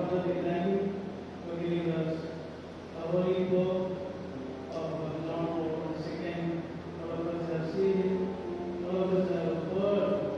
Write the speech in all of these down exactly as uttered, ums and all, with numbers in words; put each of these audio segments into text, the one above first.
Father, we thank you for giving us a holy book of John Paul the Second. All of us have seen it, all of us have heard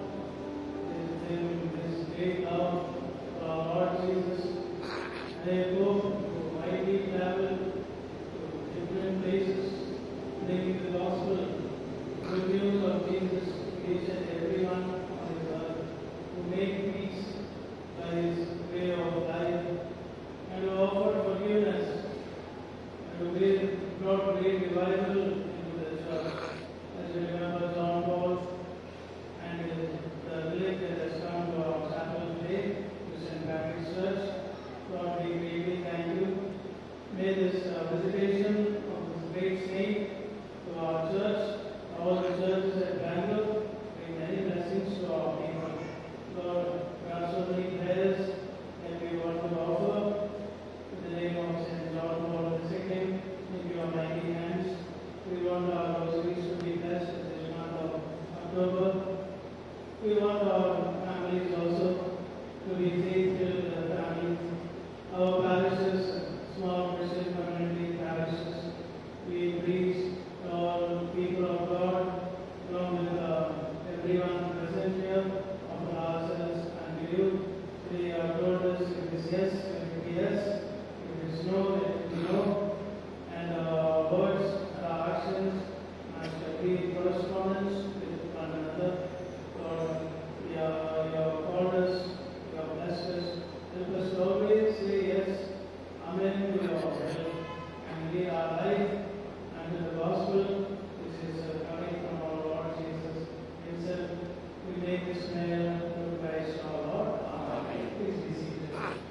this great love for our Lord Jesus. And they go to widely travel to different places, bringing the gospel, good news of Jesus to each and everyone on this earth, to make peace by his way of life, and to offer forgiveness, and to bring brought great revival into the church. As we remember John Paul and the relic that has come to our chapel today, to Saint Patrick's Church, Lord, we greatly thank you. May this uh, visitation of this great saint to our church, all the churches at Bangalore, bring many blessings to our people. Lord, we have so many prayers that we want to offer in the name of Saint John Paul the Second into your mighty hands. We want our rosaries to be blessed in this month of October. We want our families also to be faithful to the families. Our parishes, small Christian community parishes, we preach to all people of God, along with uh, everyone present here, offer ourselves and you. They have told us if it is yes, let it be yes, if it is no, let it be no. And our words and our actions must be in correspondence with one another. Lord, you have called us, you have blessed us. Help us to always say yes, amen to your will, and lead our life under the gospel which is uh, coming from our Lord Jesus himself. We make this prayer through Christ our Lord. Amen. Please be seated.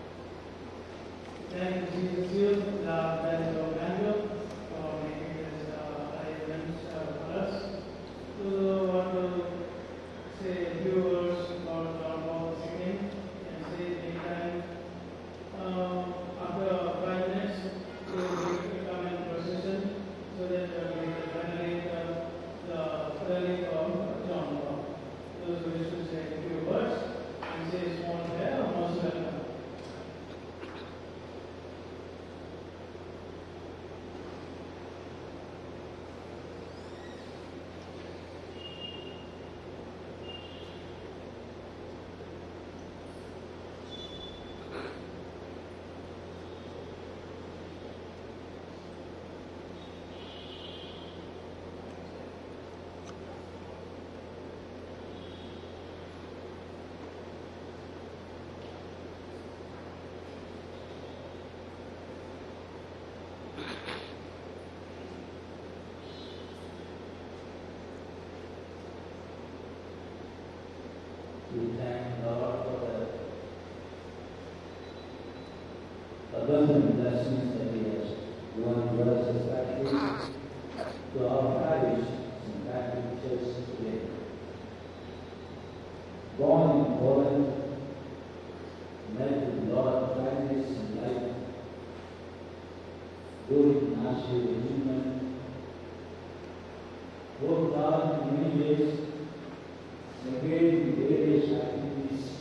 Thank you, Jesus, you, the Bishop of Bangalore, for making this uh, high event uh, for us. So, I want to say a few words about John Paul the Second and say it anytime. Uh, after five minutes, we will come in procession so that uh, we can venerate uh, the relic of John Paul. Those who wish to say a few words and say a small prayer are most welcome. We thank God for the abundant blessings that He has given to us, especially to our parish, Saint Patrick Church today. Born in Poland, met with a lot of kindness and life during Nazi regime, worked hard in many ways, engaged in various activities,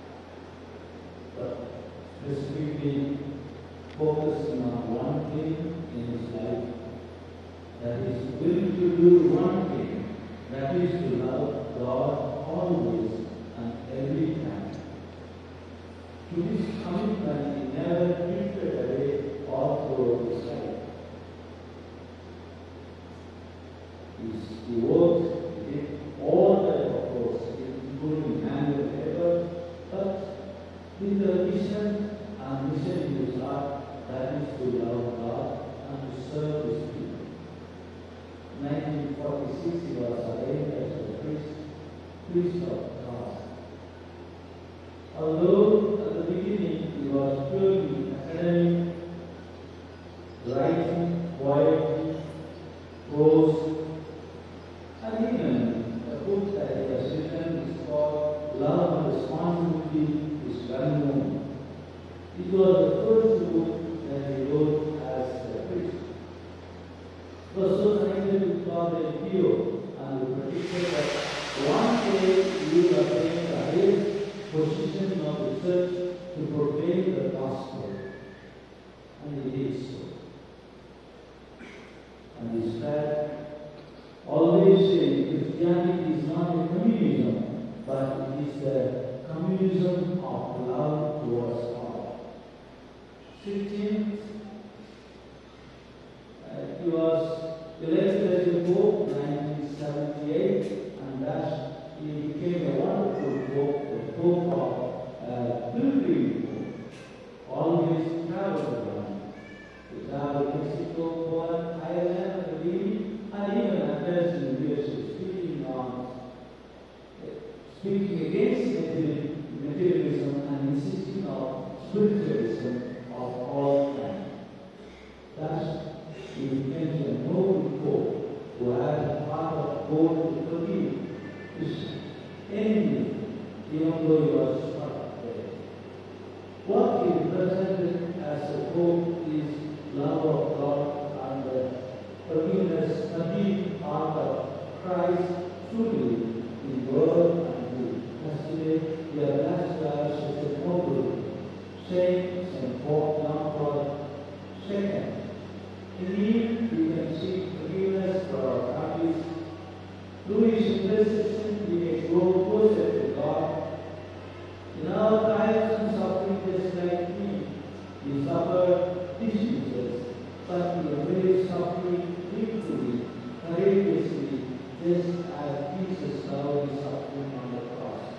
but specifically focusing on one thing in his life, that is willing to do one thing, that is to love God always and every time. To this commitment he never drifted away all through his life. He, he worked, he did all that, of course, including manual labor, but with the vision and mission in his heart, that is to love God and to serve His people. nineteen forty-six, he was ordained as a priest, priest of God. Although at the beginning he was purely academic, writing, poetry, prose, and even the book that he has written is called Love and Responsibility is well known. It was the first book that he wrote as a priest. It was so connected with God and Pio, and he predicted that one day he will attain the highest position of the church to proclaim the gospel. gospel. And it is so. And he said, always saying Christianity is not a communism, but it is the communism of love towards all. sixteenth, uh, he was elected as a pope in nineteen seventy-eight, and thus he became a wonderful pope, the pope of uh, pilgrim pope, always traveled around. He traveled Mexico, Poland, Ireland, I believe, and even addressed in the U S A, speaking on, speaking against materialism and insisting on spiritualism of all time. Thus, he became a noble pope who had a heart of gold to forgive his enemy, even though he was not there. What he represented as a pope is love of God and the forgiveness, the deep heart of Christ truly in word and deed. As today, we are blessed to have such a noble Saint Saint Paul, John Paul the Second. Indeed, we can seek forgiveness for our families. Through his intercession, we may grow closer to God. In our trials and suffering, just like me, we suffer diseases, but we embrace suffering victory, courageously, just as Jesus loved his suffering on the cross.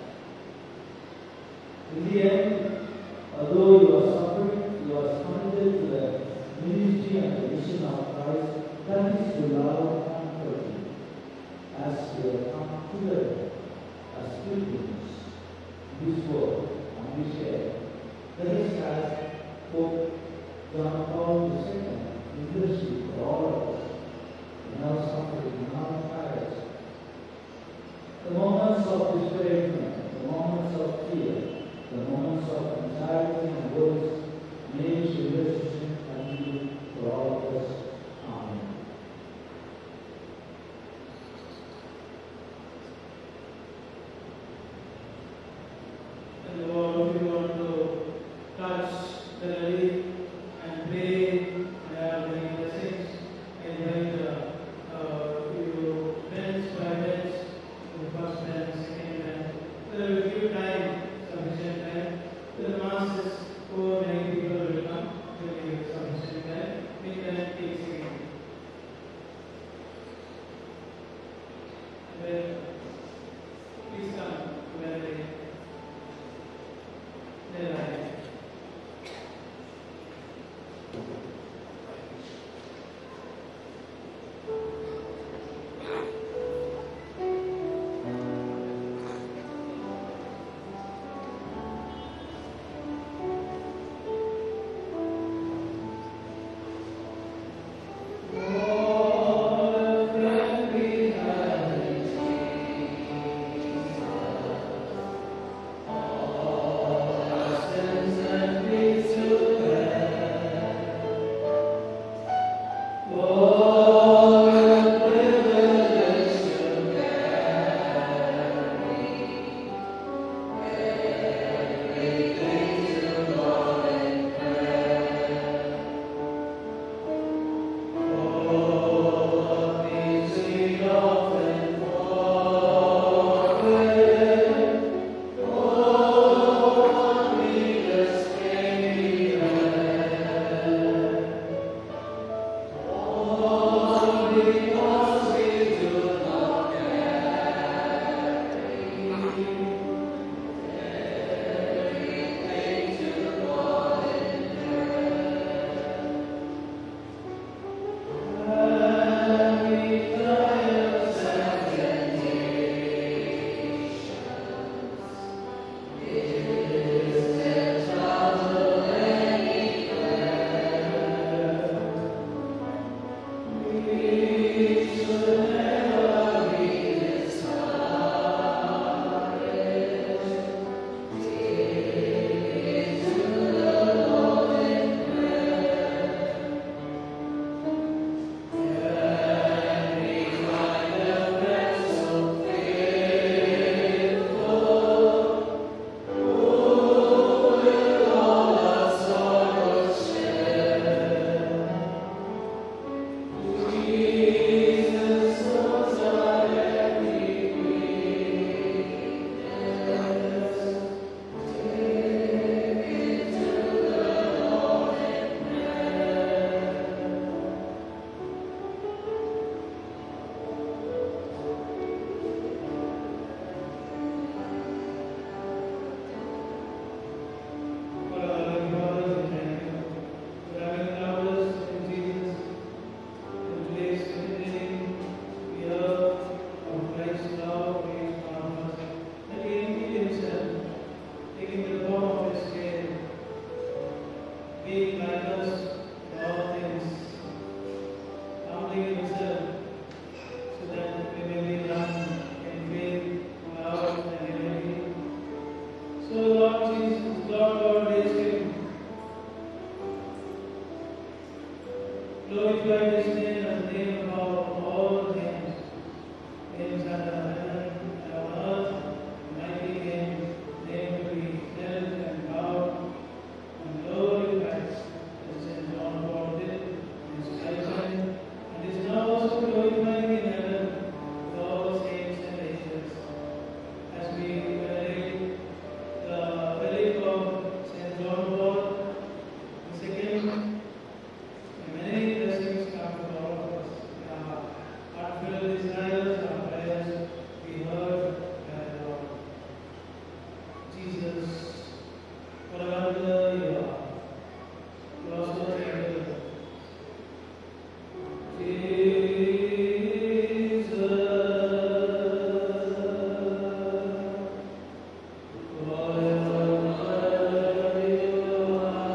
In the end, although you are suffering, you are committed to the ministry and the mission of Christ, that is to love and forgive. As we have come together as pilgrims, this world and we share. Let us ask Pope John Paul the Second intercede for all of us in our suffering, in our trials. The moments of discouragement, the moments of fear, the moments of anxiety and worries, may His intercession continue for all of us. Amen. And Lord, if you want to touch the relic and pray and have many blessings, and invite uh, uh, you bench by bench, the first bench, second bench. So we will give time, sufficient time. To the masses, over many people will come, will give sufficient time. We can take second. And then, please come where they there I am. Sins and peace to bear. being like us in all things, humbling himself, so that we may be done in faith, love, and humility. So the Lord Jesus, Lord God raised him, glorified his name as the name above all names, names under heaven and on earth, mighty name, name to be held and bowed and glorified, as Saint John called it in his lifetime, and is now also glorifying in heaven with all saints and angels, as we venerate the relic of Saint John Paul the Second. Many blessings come to all of us. Our heartfelt desires, our prayers be heard by the Lord. Jesus, what a wonder you are. You are so tender. Jesus, what a wonder you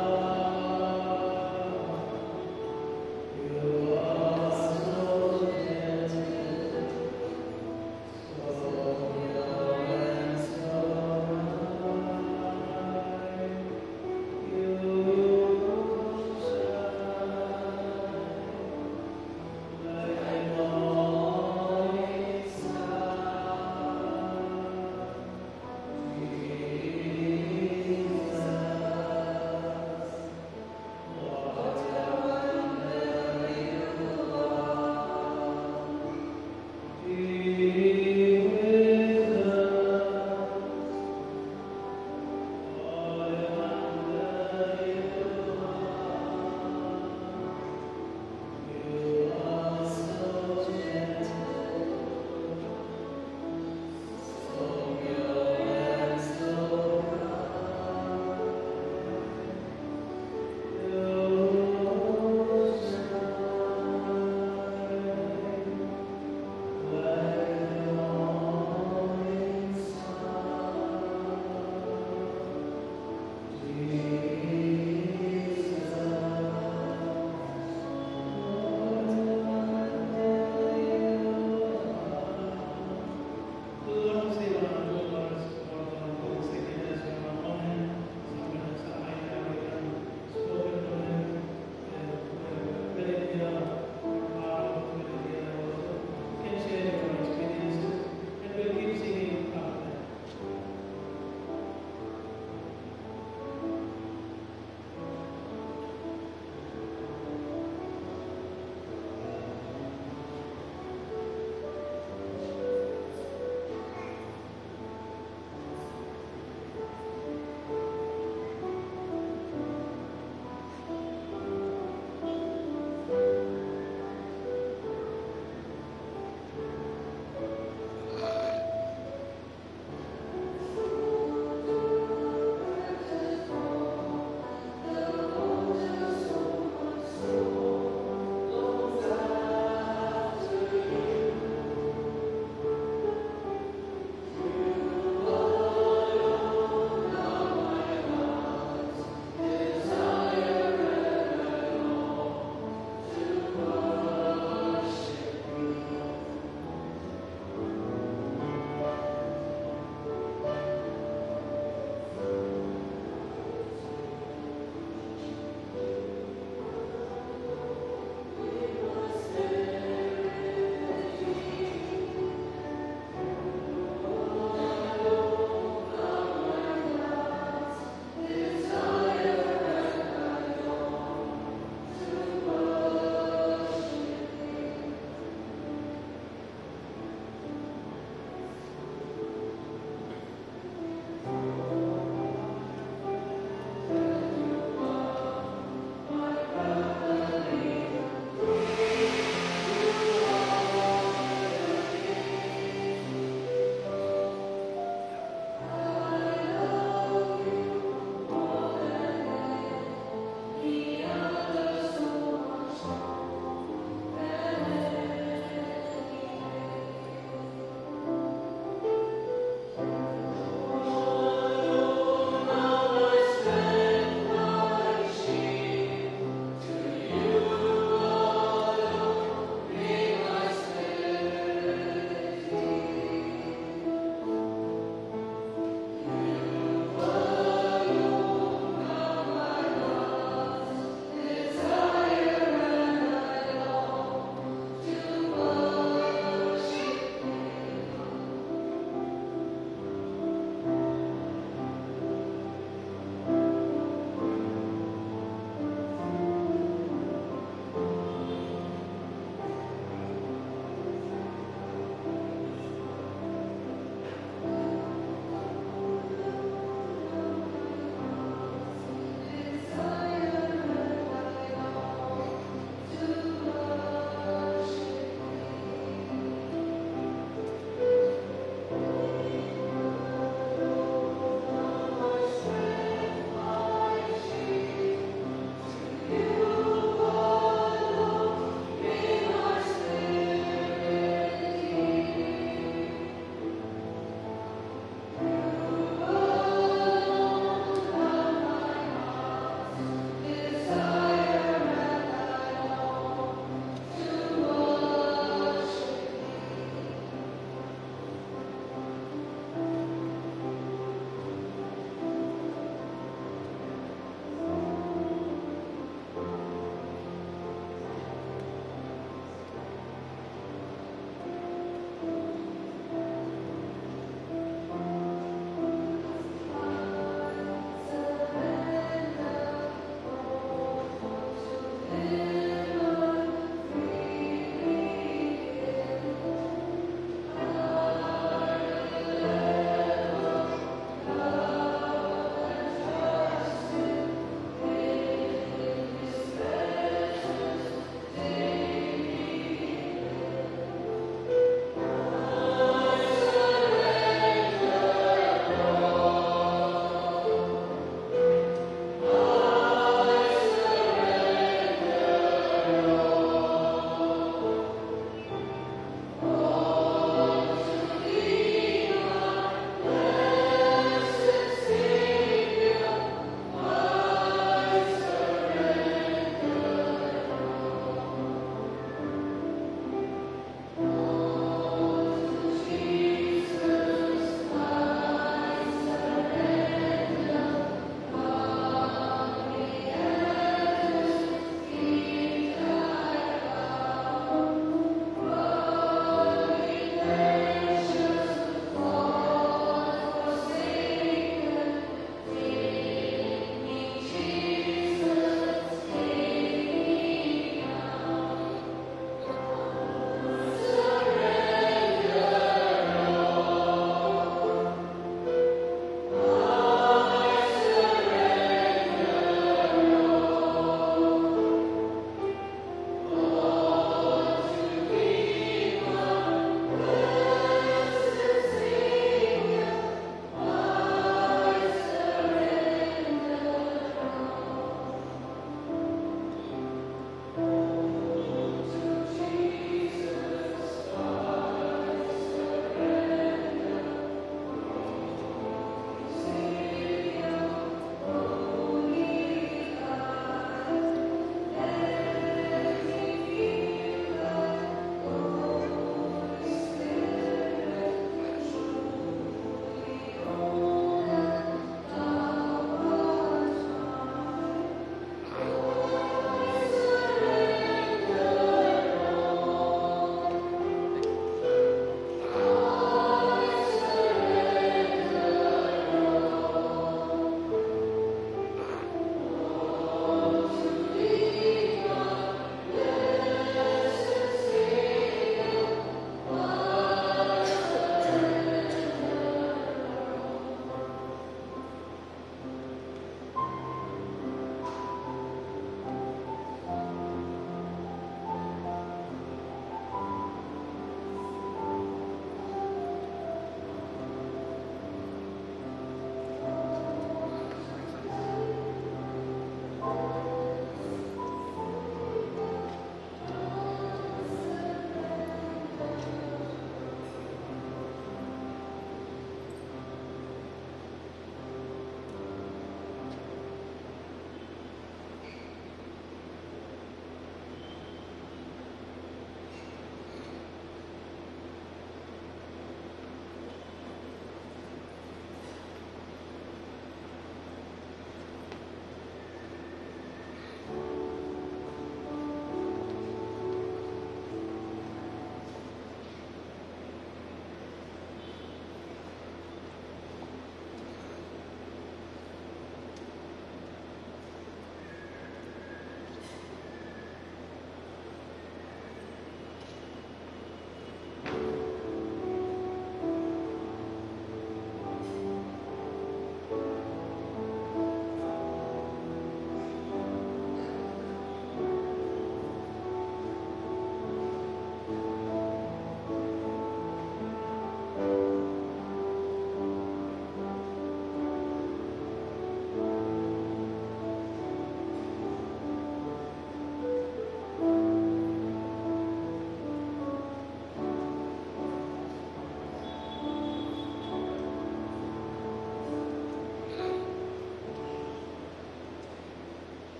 are. You are so gentle, so pure and so high. You shine like a morning star. Jesus, what a wonder you are. Be with us. What a wonder you are. You are so gentle, so pure and so kind. You shine like the morning star. Jesus, what a wonder you are. The Lord save our good Lord, Lord John Paul the Second, as we have known him, some some might have even spoken to him, and very near heart, very near also. You can share your experiences, and we'll keep singing after that.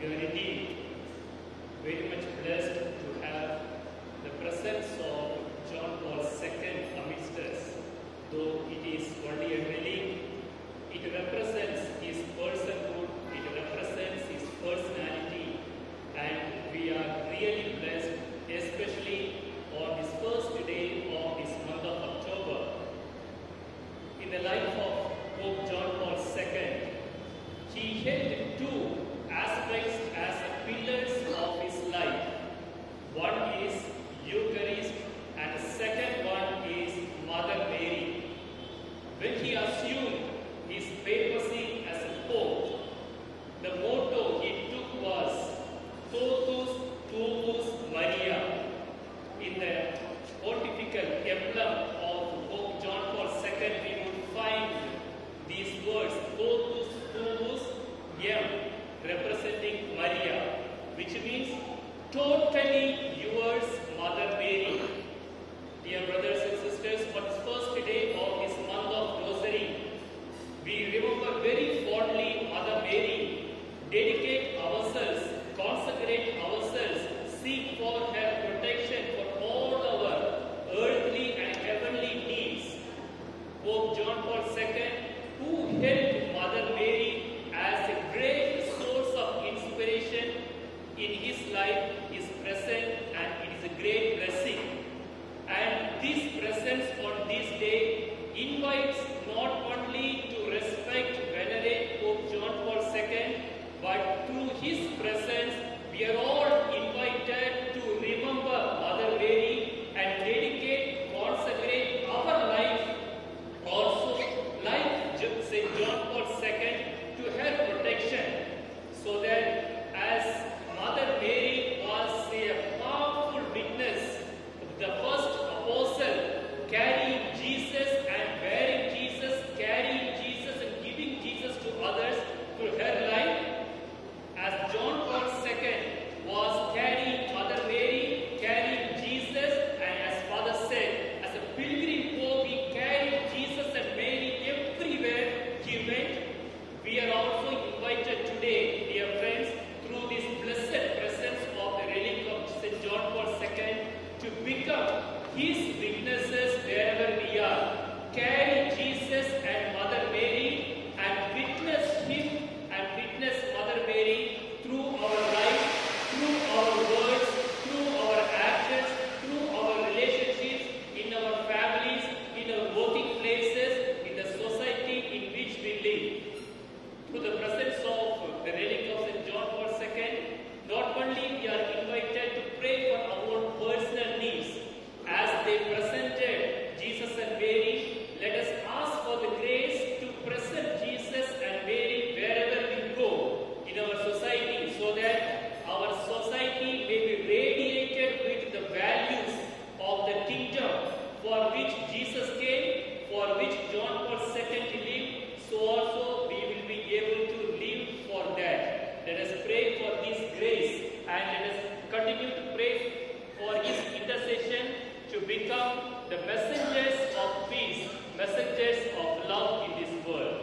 We are indeed very much blessed to have the presence of John Paul the Second amidst us. Though it is only a relic, it represents his personhood, it represents his personality, and we are really blessed, especially on this first day of this month of October. In the life of Pope John Paul the Second, he held two aspects as pillars of his life. One is Eucharist and the second one is Mother Mary. When he assumed his papacy as a pope, the motto he took was Totus Tuus Maria. In the pontifical emblem of Pope John Paul the Second, we would find these words, Totus Tuus M, representing Maria, which means totally yours, Mother Mary. Dear brothers and sisters, on this first day of this month of Rosary, we remember very fondly Mother Mary, dedicate ourselves, consecrate ourselves, seek for her protection for all our earthly and heavenly needs. Pope John Paul the Second, who held Mother Mary as a great source of inspiration in his life, is present, and it is a great blessing. And this presence on this day invites not only to respect, venerate Pope John Paul the Second, but through his presence we are all invited to remember Mother Mary and dedicate, consecrate our life also, like Saint John Paul the Second, to her protection, so that as Mother Mary was a powerful witness, the first apostle, carrying Jesus and bearing Jesus, carrying Jesus and giving Jesus to others through her life, as John Paul the Second was carrying Mother Mary, carrying Jesus, and as Father said, as a pilgrim pope, he carried Jesus and Mary everywhere he went. We are also invited today, dear friends, through this blessed presence of the relic of Saint John Paul the Second, to become his witnesses wherever we are. Carry Jesus and Mother Mary and witness him and witness Mother Mary through our life, through our words, through our actions, through our relationships, in our families, in our working places, in the society in which we live. Through the presence of the relic of Saint John Paul the Second, not only we are invited to pray for our own personal needs, as they presented Jesus and Mary, let us ask for the grace to present Jesus and Mary wherever we go in our society, so that our society may be radiated with the values of the kingdom for which Jesus came, for which John Paul the Second lived, so also we will be able to live for that. Let us pray for this grace, and let us continue to pray for his intercession to become the messengers of peace, messengers of love in this world.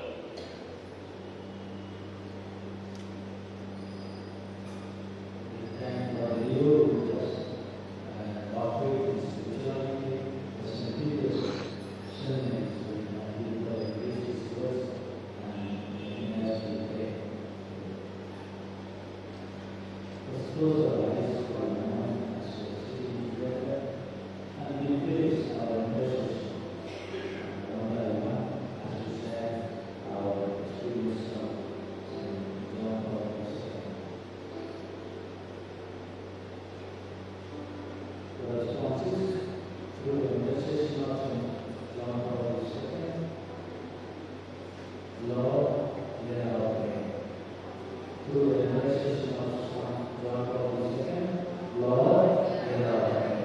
We thank our Lord with us and operate in spirituality, the Saint Peter's sermons, and we praise his words and as we pray. Let's close our eyes for a moment as we are sitting together, and we place our intercession one by one as we share our experience of Saint John Paul the Second. The responses through the intercession of Saint John Paul the Second. Lord, hear our prayer. Through the intercession of Saint John Paul the Second, Lord, hear our prayer.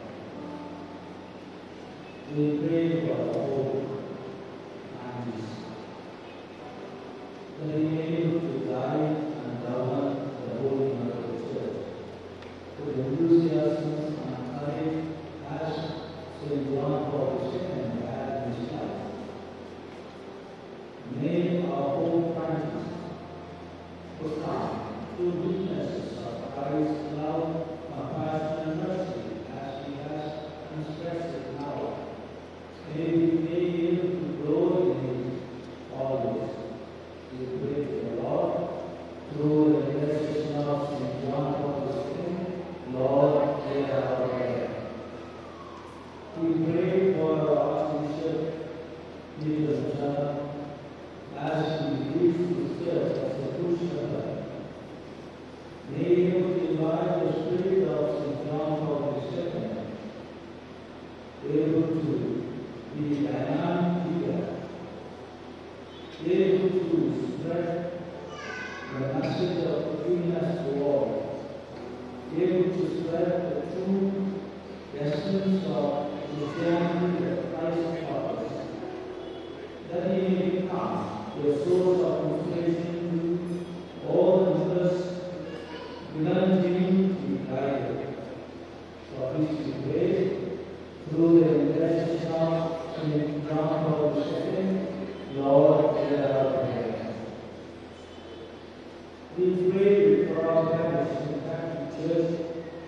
We pray for hope and peace, that we may be able to guide and govern the Holy Mother of the Church with enthusiasm and courage as Saint John Paul the Second had in his life. May our hope and peace to come to be be dynamic figure, able to spread the message of forgiveness to all, able to spread the true essence of Christianity that Christ taught us, that he may become a source of inspiration to all the members belonging to be guided. For this we pray through the intercession of Saint John Paul the Second, Lord, hear our prayer. We pray for our parish, Saint-Patrick Church,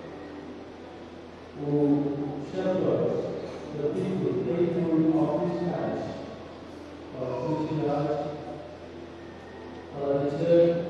who shepherds the people faithful of this parish, for Christian life, for the church,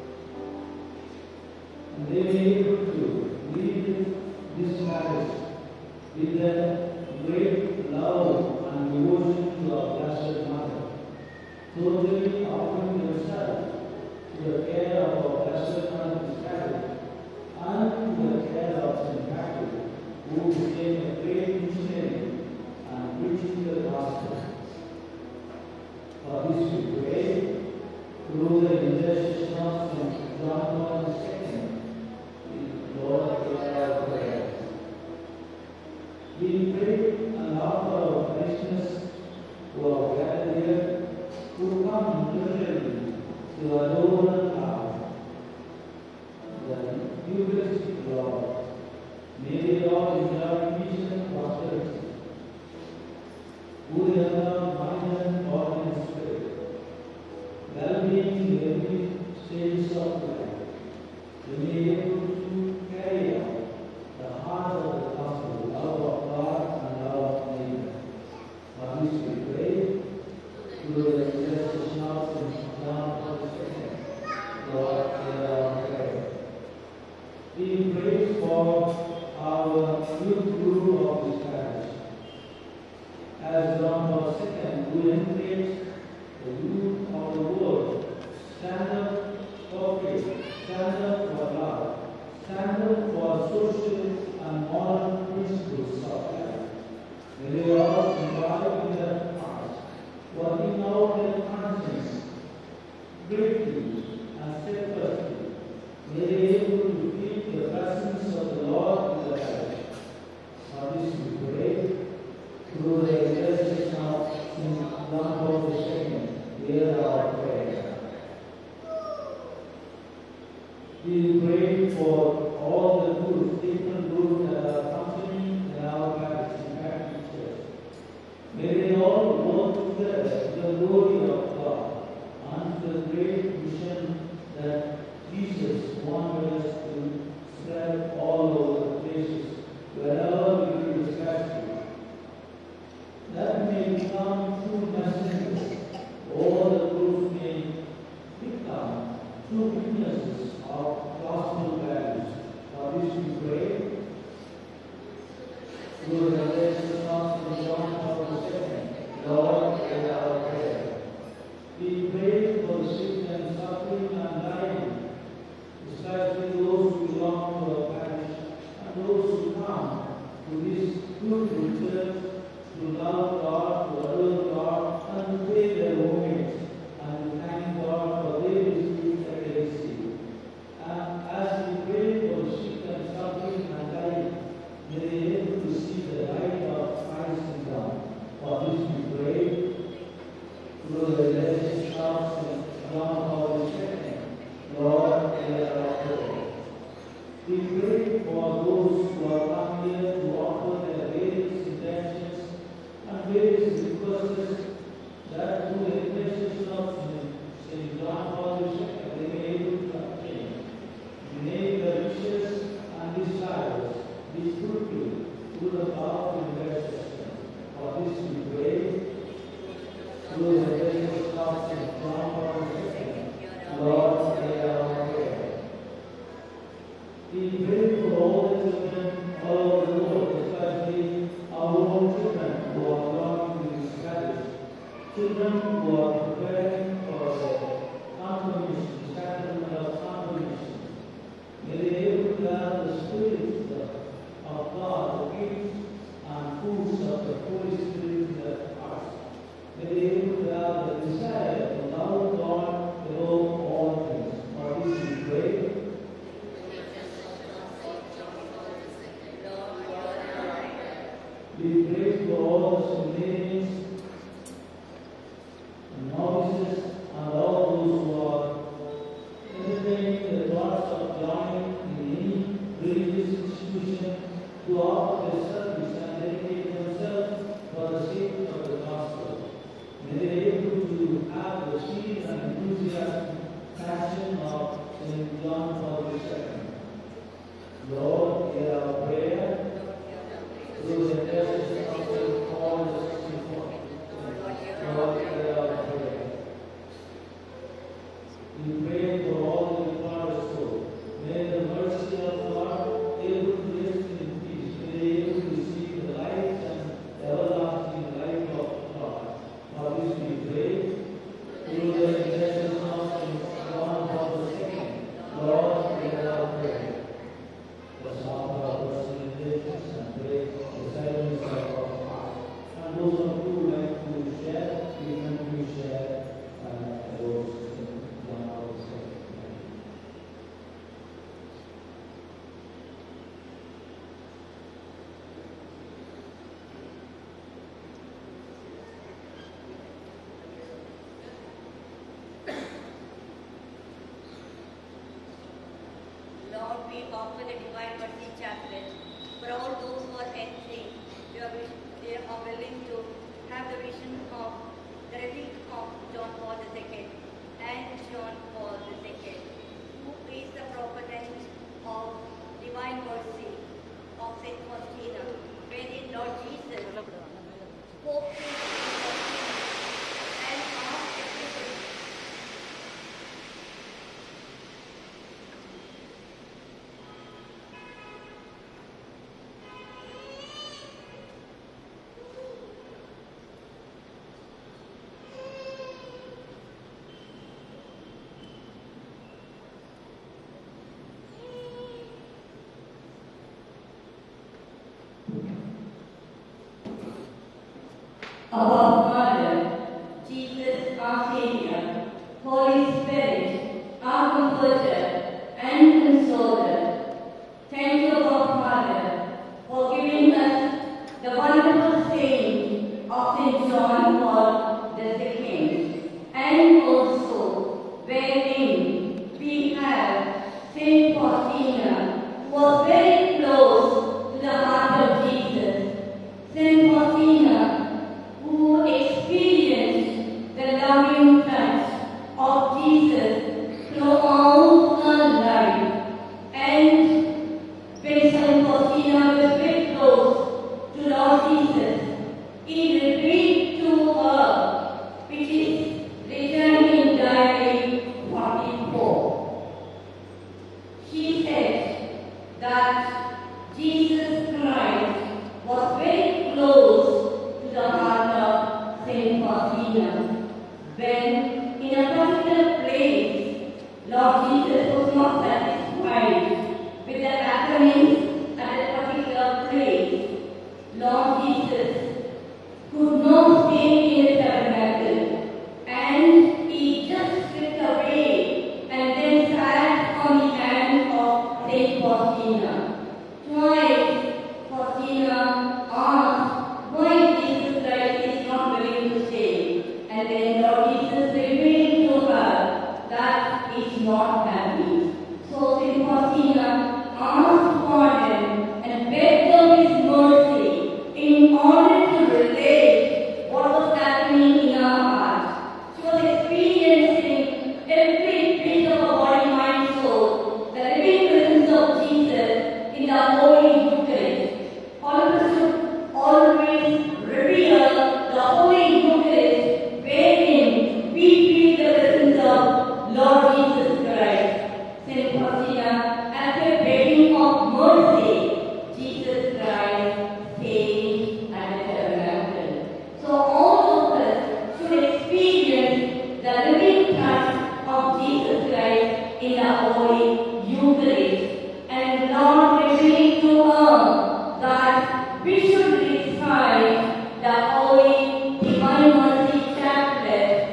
and they may be able to lead this parish with a great love and devotion to our Blessed Mother, totally offering themselves to the care of our Blessed Mother's parish and to the care of Saint Patrick, who became a great missionary and preaching the gospel. For this we pray through the intercession of Saint John Paul the Second, Lord, hear our prayer. We pray and offer our parishioners who are gathered here, who come literally to adore and love the Eucharistic Lord. May they all enjoy peace and prosperity, who have found mind and body and spirit, well-being in every stage of life. They may be able to carry out the heart of the gospel, love of God and love of neighbor. For this we pray through the intercession of Saint John Paul the Second, Lord, hear our prayer. We pray for our youth guru of this parish, as John Paul the Second, who encouraged the youth of the world, stand up for faith, stand up for love, stand up for social and moral principles of life. May they all imbibe in their hearts, working out their conscience greatly and steadfastly. May they be able to feel the presence of the Lord in the parish. For this we pray through the intercession of Saint John Paul the Second, hear our prayer. We pray for all the groups, different groups that are functioning in our parish, in Catholic Church. May they all work together to the glory of God and to the great mission that Jesus wanted us to spread all over the places, wherever we do His ministry. That may become true messengers. All the groups may become true witnesses of gospel values. For this we pray through the blessed of Saint John Paul the Second, Lord, hear our prayer. We pray for the sick and suffering and dying, especially those who belong to our parish and those who come to this beautiful church to love God, to adore God, and to pay their homage and to thank God for their receipt that they receive. And as we pray for the sick and suffering and dying, may they be able to see the light of Christ in them. For this we pray through the blessed of Saint John Paul the Second, Lord, hear our prayer. We pray for those who are come here to offer their various intentions and various requests, that through the intercession of Saint John Paul the Second they may be able to obtain. May the wishes and desires be fulfilled through the power of intercession. For this we pray through the blessed of Saint John Paul the Second, Lord, hear our prayer. We pray for all the children all over the world, especially our own children who are belonging to this parish, children who are preparing for the confirmation, sacrament of confirmation. May they be able to have the Spirit of God, the gifts and fruits of the Holy Spirit in their have the desire to love God above all things. For this we pray. We pray for all the seminarians and novices and all those who are entertaining the thoughts of joining in any religious institution to offer their service and dedicate themselves for the sake of the gospel. May they be able to have the zeal and enthusiasm, passion of Saint John Paul the Second. Lord, hear our prayer. Through the intercession of Saint Paul the Second. Lord, hear our prayer. We pray for all the departed souls. May the mercy of God able to rest in peace. May they able to receive the life and everlasting life of God. For this we pray. Through the intercession of Saint John Paul the Second. Lord, hear our prayer. Let's offer our personal intentions and pray the silence of our heart. And those of you who like to share, you can share uh, those in John Paul the Second. Lord, we offer the Divine Mercy Chaplet for all those who are entering. They are, they are willing to have the vision of the relic of John Paul the Second and John Paul the Second, who is the proponent of Divine Mercy of Saint Faustina, wherein Lord Jesus spoke to Saint Faustina and asked everybody. Our Father, Jesus our Savior, Holy Spirit, our Comforter and Consoler, thank you, our Father, for giving us the wonderful saint of Saint John Paul the Second, and also wherein we have Saint Faustina, who was very close to the heart of Jesus. Saint Faustina, who experienced the loving touch of Jesus throughout her life. And when Saint Faustina was very close to Lord Jesus, he revealed to her, which is written in Diary forty-four. She said that Jesus Christ was very close to the heart of Saint Faustina. When in a particular place, Lord Jesus was not satisfied with the happenings at a particular place. Lord Jesus could not stay in the tabernacle, and he just slipped away and then sat on the hand of Saint Faustina. Twice Faustina asked why Jesus Christ is not willing to stay, and then Lord Jesus revealed to her that he is not happy. So Saint Faustina asked pardon and begged of his mercy in order to relate what was happening in her heart. She was experiencing every bit of her body, mind, soul, the living presence of Jesus in the Holy Eucharist. All of us should always revere the Holy Eucharist, wherein we feel the presence of Lord Jesus Christ. Saint Faustina, after begging of mercy, Jesus Christ stayed at the tabernacle. So all of us should experience the living touch of Jesus Christ in the Holy Eucharist. And Lord revealed to her that we should recite the Holy Divine Mercy Chaplet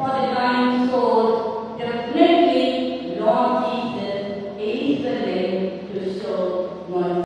for the dying souls, definitely Lord Jesus is willing to show mercy.